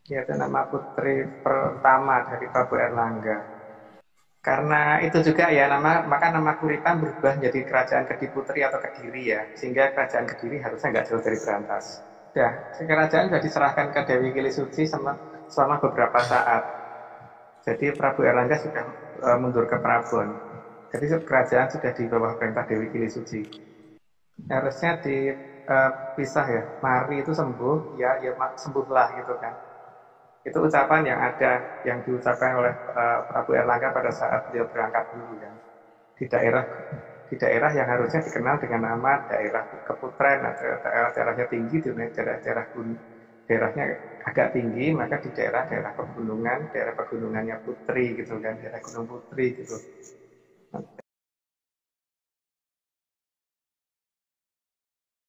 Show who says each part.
Speaker 1: Yaitu nama putri pertama dari Prabu Erlangga. Karena itu juga ya maka nama Kuritan berubah menjadi Kerajaan Kediputri atau Kediri ya, sehingga Kerajaan Kediri harusnya nggak jauh dari Berantas. Ya, kerajaan sudah diserahkan ke Dewi Kilisuci selama beberapa saat. Jadi Prabu Erlangga sudah mundur ke Prabon. Jadi kerajaan sudah di bawah perintah Dewi Kilisuci. Harusnya dipisah ya. Mari itu sembuh, ya ya sembuhlah gitu kan. Itu ucapan yang ada yang diucapkan oleh Prabu Erlangga pada saat dia berangkat dulu kan. Di daerah yang harusnya dikenal dengan nama daerah keputren atau daerahnya tinggi, di daerah gunung, daerahnya agak tinggi, maka di daerah pegunungan, daerah pegunungannya Putri gitu kan, daerah Gunung Putri gitu.